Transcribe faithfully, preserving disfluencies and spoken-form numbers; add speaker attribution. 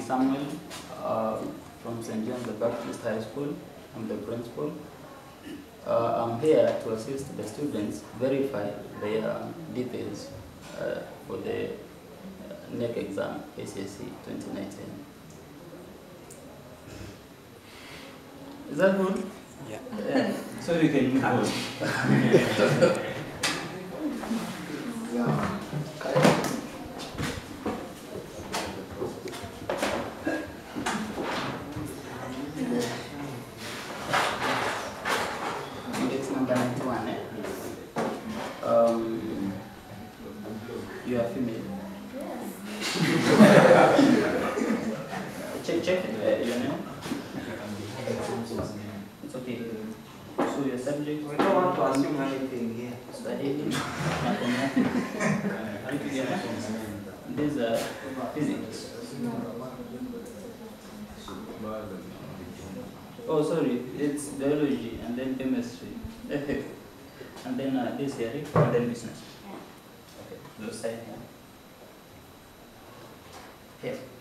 Speaker 1: Samuel uh, from Saint John the Baptist High School. I'm the principal. Uh, I'm here to assist the students verify their details uh, for the N E C exam, K C S E twenty nineteen. Is that good?
Speaker 2: Yeah.
Speaker 1: Yeah. So you can move on. Index number ninety-one. Eh? Um, you are female. check check uh, your name. It's okay. So your subject?
Speaker 3: We don't want to assume anything here.
Speaker 1: Swahili, There's a physics. Oh, sorry, it's biology and then chemistry. And then uh, this theory and then business. Okay, those side here. Here.